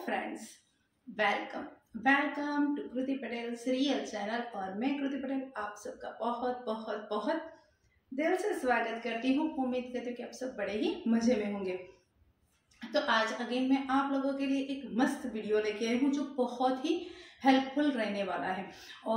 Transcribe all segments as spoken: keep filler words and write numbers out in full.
Friends, welcome welcome to Kriti Patel real channel. और मैं कृति पटेल आप सबका बहुत बहुत बहुत दिल से स्वागत करती हूँ। उम्मीद करती हूँ कि आप सब बड़े ही मजे में होंगे। तो आज अगेन मैं आप लोगों के लिए एक मस्त वीडियो लेके आई हूँ जो बहुत ही हेल्पफुल रहने वाला है। और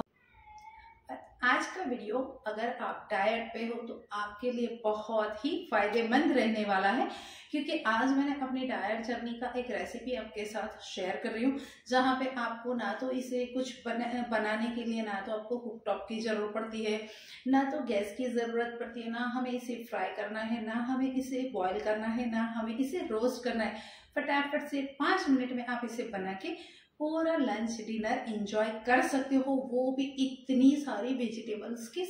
आज का वीडियो अगर आप डाइट पे हो तो आपके लिए बहुत ही फायदेमंद रहने वाला है, क्योंकि आज मैंने अपनी डाइट जर्नी का एक रेसिपी आपके साथ शेयर कर रही हूँ, जहाँ पे आपको ना तो इसे कुछ बना, बनाने के लिए ना तो आपको कुकटॉप की ज़रूरत पड़ती है, ना तो गैस की ज़रूरत पड़ती है, ना हमें इसे फ्राई करना है, ना हमें इसे बॉयल करना है, ना हमें इसे रोस्ट करना है। फटाफट से पाँच मिनट में आप इसे बना के पूरा लंच डिनर एंजॉय कर सकते हो, वो भी इतनी सारी वेजिटेबल्स के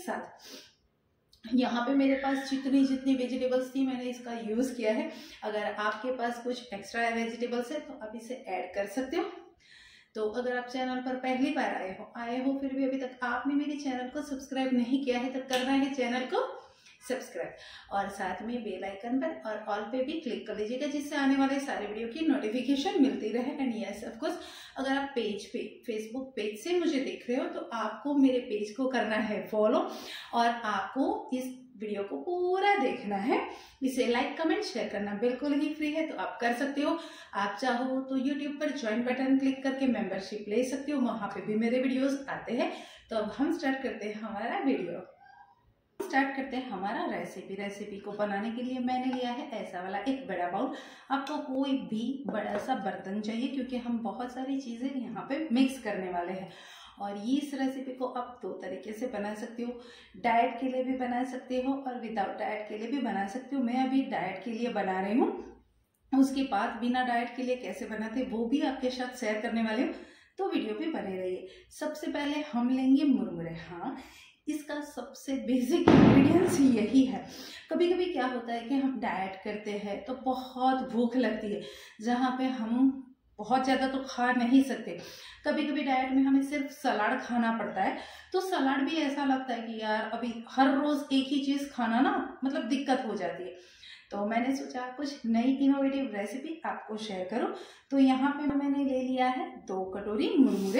साथ। यहाँ पे मेरे पास जितनी जितनी वेजिटेबल्स थी मैंने इसका यूज़ किया है। अगर आपके पास कुछ एक्स्ट्रा वेजिटेबल्स है तो आप इसे ऐड कर सकते हो। तो अगर आप चैनल पर पहली बार आए हो आए हो फिर भी अभी तक आपने मेरे चैनल को सब्सक्राइब नहीं किया है तो करना है चैनल को सब्सक्राइब और साथ में बेल आइकन पर और ऑल पे भी क्लिक कर लीजिएगा, जिससे आने वाले सारे वीडियो की नोटिफिकेशन मिलती रहे। एंड यस ऑफ कोर्स, अगर आप पेज पे फेसबुक पेज से मुझे देख रहे हो तो आपको मेरे पेज को करना है फॉलो और आपको इस वीडियो को पूरा देखना है। इसे लाइक कमेंट शेयर करना बिल्कुल ही फ्री है, तो आप कर सकते हो। आप चाहो तो यूट्यूब पर ज्वाइन बटन क्लिक करके मेंबरशिप ले सकते हो, वहाँ पे भी मेरे वीडियोस आते हैं। तो अब हम स्टार्ट करते हैं हमारा वीडियो स्टार्ट करते हैं हमारा रेसिपी रेसिपी को बनाने के लिए मैंने लिया है ऐसा वाला एक बड़ा बाउल। आपको कोई भी बड़ा सा बर्तन चाहिए, क्योंकि हम बहुत सारी चीज़ें यहाँ पे मिक्स करने वाले हैं। और ये इस रेसिपी को आप दो तरीके से बना सकते हो, डाइट के लिए भी बना सकते हो और विदाउट डाइट के लिए भी बना सकते हो। मैं अभी डाइट के लिए बना रही हूँ, उसके बाद बिना डाइट के लिए कैसे बनाते वो भी आपके साथ शेयर करने वाली हूँ, तो वीडियो पे बने रहिए। सबसे पहले हम लेंगे मुरमुरे। हाँ, इसका सबसे बेसिक इंग्रेडिएंट्स यही है। कभी कभी क्या होता है कि हम डाइट करते हैं तो बहुत भूख लगती है, जहाँ पे हम बहुत ज़्यादा तो खा नहीं सकते। कभी कभी डाइट में हमें सिर्फ सलाद खाना पड़ता है, तो सलाद भी ऐसा लगता है कि यार अभी हर रोज़ एक ही चीज़ खाना ना मतलब दिक्कत हो जाती है। तो मैंने सोचा कुछ नई इनोवेटिव रेसिपी आपको शेयर करूं। तो यहाँ पे मैंने ले लिया है दो कटोरी मुरमुरे।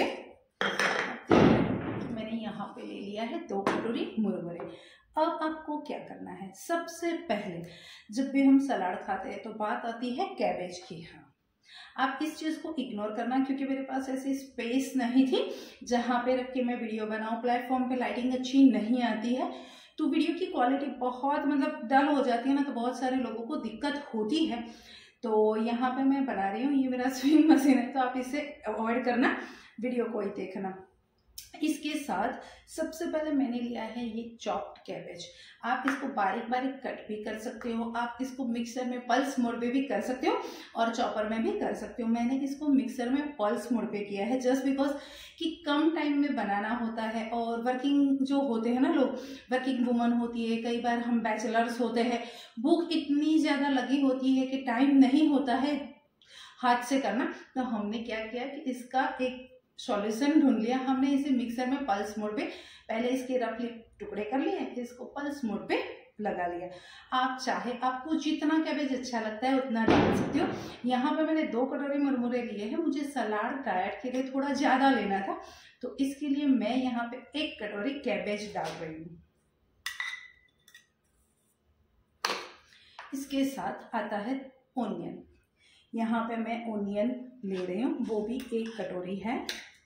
मैंने यहाँ पे ले लिया है दो कटोरी मुरमुरे। अब आपको क्या करना है, सबसे पहले जब भी हम सलाद खाते हैं तो बात आती है कैबेज की। हाँ, आप इस चीज़ को इग्नोर करना, क्योंकि मेरे पास ऐसी स्पेस नहीं थी जहाँ पे रख के मैं वीडियो बनाऊँ। प्लेटफॉर्म पे लाइटिंग अच्छी नहीं आती है, तो वीडियो की क्वालिटी बहुत मतलब डल हो जाती है ना, तो बहुत सारे लोगों को दिक्कत होती है। तो यहाँ पे मैं बना रही हूँ, ये मेरा स्विंग मशीन है, तो आप इसे अवॉइड करना, वीडियो को ही देखना। इसके साथ सबसे पहले मैंने लिया है ये चॉप्ड कैबेज। आप इसको बारीक बारीक कट भी कर सकते हो, आप इसको मिक्सर में पल्स मोड पे भी कर सकते हो और चॉपर में भी कर सकते हो। मैंने इसको मिक्सर में पल्स मोड पे किया है, जस्ट बिकॉज कि कम टाइम में बनाना होता है। और वर्किंग जो होते हैं ना लोग, वर्किंग वुमन होती है, कई बार हम बैचलर्स होते हैं, भूख इतनी ज़्यादा लगी होती है कि टाइम नहीं होता है हाथ से करना। तो हमने क्या किया कि इसका एक सॉल्यूशन ढूंढ लिया। हमने इसे मिक्सर में पल्स मोड पे पहले इसके रफली टुकड़े कर लिए, फिर इसको पल्स मोड पे लगा लिया। आप चाहे आपको जितना कैबेज अच्छा लगता है उतना डाल सकते हो। यहाँ पे मैंने दो कटोरी मुरमुरे लिए हैं, मुझे सलाद डाइट के लिए थोड़ा ज़्यादा लेना था, तो इसके लिए मैं यहाँ पे एक कटोरी कैबेज डाल रही हूँ। इसके साथ आता है ओनियन। यहाँ पे मैं ओनियन ले रही हूँ, वो भी एक कटोरी है।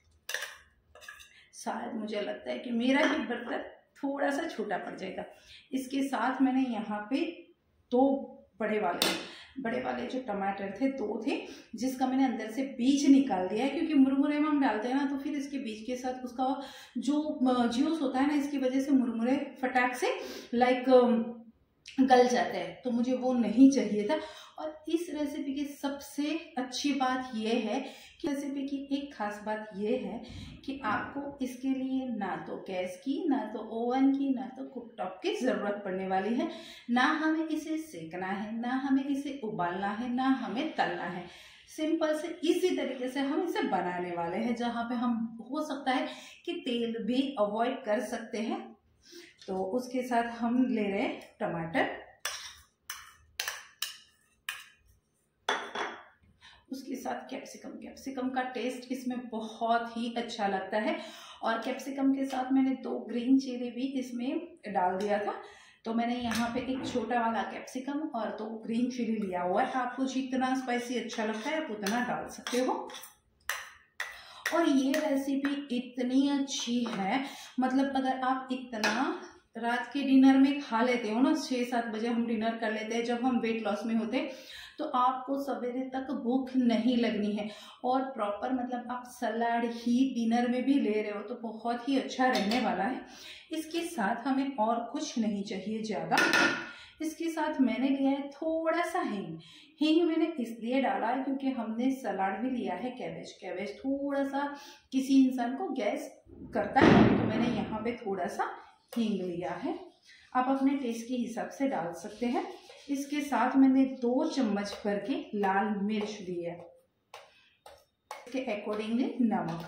शायद मुझे लगता है कि मेरा ही बर्तन थोड़ा सा छोटा पड़ जाएगा। इसके साथ मैंने यहाँ पे दो बड़े वाले बड़े वाले जो टमाटर थे, दो थे, जिसका मैंने अंदर से बीज निकाल दिया है, क्योंकि मुरमुरे में हम डालते हैं ना तो फिर इसके बीज के साथ उसका जो जूस होता है ना, इसकी वजह से मुरमुरे फटाक से लाइक गल जाता है, तो मुझे वो नहीं चाहिए था। और इस रेसिपी की सबसे अच्छी बात यह है कि रेसिपी की एक खास बात यह है कि आपको इसके लिए ना तो गैस की, ना तो ओवन की, ना तो कुकटॉप की ज़रूरत पड़ने वाली है। ना हमें इसे सेकना है, ना हमें इसे उबालना है, ना हमें तलना है। सिंपल से इसी तरीके से हम इसे बनाने वाले हैं, जहाँ पे हम हो सकता है कि तेल भी अवॉइड कर सकते हैं। तो उसके साथ हम ले रहे हैं टमाटर। उसके साथ कैप्सिकम। कैप्सिकम का टेस्ट इसमें बहुत ही अच्छा लगता है। और कैप्सिकम के साथ मैंने दो ग्रीन चिली भी इसमें डाल दिया था। तो मैंने यहाँ पे एक छोटा वाला कैप्सिकम और दो ग्रीन चिली लिया हुआ है। आपको जितना स्पाइसी अच्छा लगता है आप उतना डाल सकते हो। और ये रेसिपी इतनी अच्छी है, मतलब अगर आप इतना रात के डिनर में खा लेते हो ना, छः सात बजे हम डिनर कर लेते हैं जब हम वेट लॉस में होते हैं, तो आपको सवेरे तक भूख नहीं लगनी है। और प्रॉपर मतलब आप सलाद ही डिनर में भी ले रहे हो तो बहुत ही अच्छा रहने वाला है। इसके साथ हमें और कुछ नहीं चाहिए ज़्यादा। इसके साथ मैंने लिया है थोड़ा सा हींग। हींग मैंने इसलिए डाला है क्योंकि हमने सलाद भी लिया है कैबेज। कैबेज थोड़ा सा किसी इंसान को गैस करता है, तो मैंने यहाँ पे थोड़ा सा हींग लिया है। आप अपने टेस्ट के हिसाब से डाल सकते हैं। इसके साथ मैंने दो चम्मच भर के लाल मिर्च ली है, इसके अकॉर्डिंगली नमक।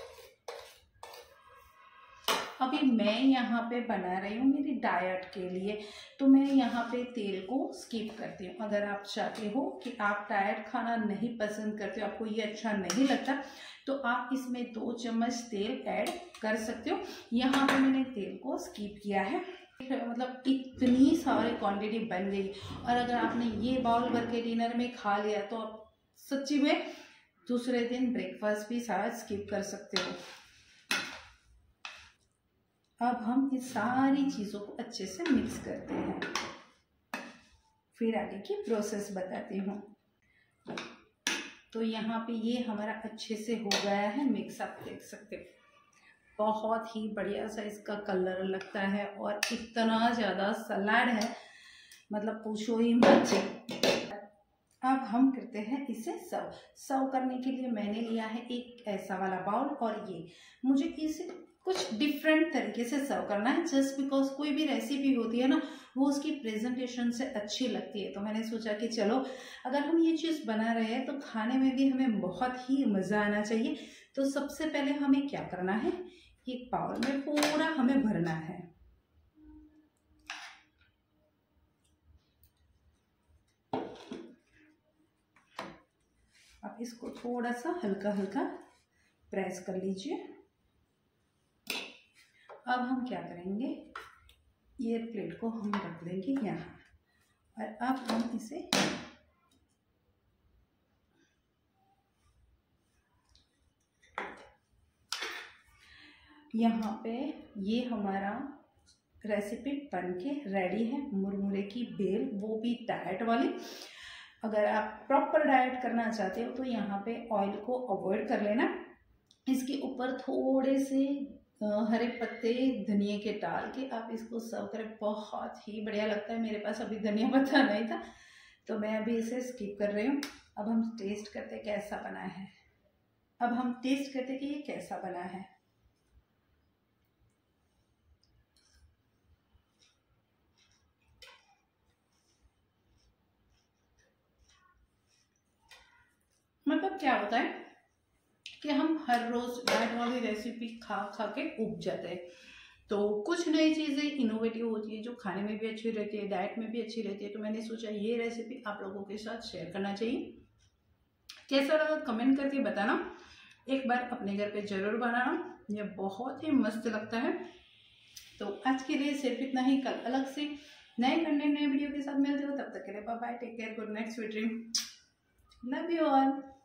अभी मैं यहाँ पे बना रही हूँ मेरी डाइट के लिए, तो मैं यहाँ पे तेल को स्किप करती हूँ। अगर आप चाहते हो कि आप डाइट खाना नहीं पसंद करते हो, आपको ये अच्छा नहीं लगता, तो आप इसमें दो चम्मच तेल ऐड कर सकते हो। यहाँ पे मैंने तेल को स्किप किया है। मतलब इतनी सारी क्वांटिटी बन गई। और अगर आपने ये बाउल भर के डिनर में खा लिया तो आप सच्ची में दूसरे दिन ब्रेकफास्ट भी शायद स्किप कर सकते हो। अब हम इस सारी चीज़ों को अच्छे से मिक्स करते हैं, फिर आगे की प्रोसेस बताती हूँ। तो यहाँ पे ये हमारा अच्छे से हो गया है मिक्स, आप देख सकते हो बहुत ही बढ़िया सा इसका कलर लगता है और इतना ज़्यादा सलाद है, मतलब पूछो ही मत। अब हम करते हैं इसे सर्व। सर्व करने के लिए मैंने लिया है एक ऐसा वाला बाउल, और ये मुझे इसे कुछ डिफरेंट तरीके से सर्व करना है। जस्ट बिकॉज कोई भी रेसिपी होती है ना, वो उसकी प्रेजेंटेशन से अच्छी लगती है, तो मैंने सोचा कि चलो अगर हम ये चीज़ बना रहे हैं तो खाने में भी हमें बहुत ही मज़ा आना चाहिए। तो सबसे पहले हमें क्या करना है, एक बाउल में पूरा हमें भरना है। आप इसको थोड़ा सा हल्का हल्का प्रेस कर लीजिए। अब हम क्या करेंगे, ये प्लेट को हम रख देंगे यहाँ, और अब हम इसे यहाँ पे ये हमारा रेसिपी बन के रेडी है। मुरमुरे की बेल, वो भी डाइट वाली। अगर आप प्रॉपर डाइट करना चाहते हो तो यहाँ पे ऑयल को अवॉइड कर लेना। इसके ऊपर थोड़े से हरे पत्ते धनिया के डाल के आप इसको सर्व करें, बहुत ही बढ़िया लगता है। मेरे पास अभी धनिया पत्ता नहीं था तो मैं अभी इसे स्किप कर रही हूँ। अब हम टेस्ट करते कैसा बना है। अब हम टेस्ट करते कि ये कैसा बना है। मतलब क्या होता है कि हम हर रोज डाइट वाली रेसिपी खा खा के उब जाते हैं, तो कुछ नई चीज़ें इनोवेटिव होती है जो खाने में भी अच्छी रहती है, डाइट में भी अच्छी रहती है। तो मैंने सोचा ये रेसिपी आप लोगों के साथ शेयर करना चाहिए। कैसा लगा कमेंट करके बताना। एक बार अपने घर पे जरूर बनाना, ये बहुत ही मस्त लगता है। तो आज के लिए सिर्फ इतना ही। कल अलग से नए कंटेंट नए वीडियो के साथ मिलते हो, तब तक के लिए bye bye, take care, good night, sweet dream, love you all.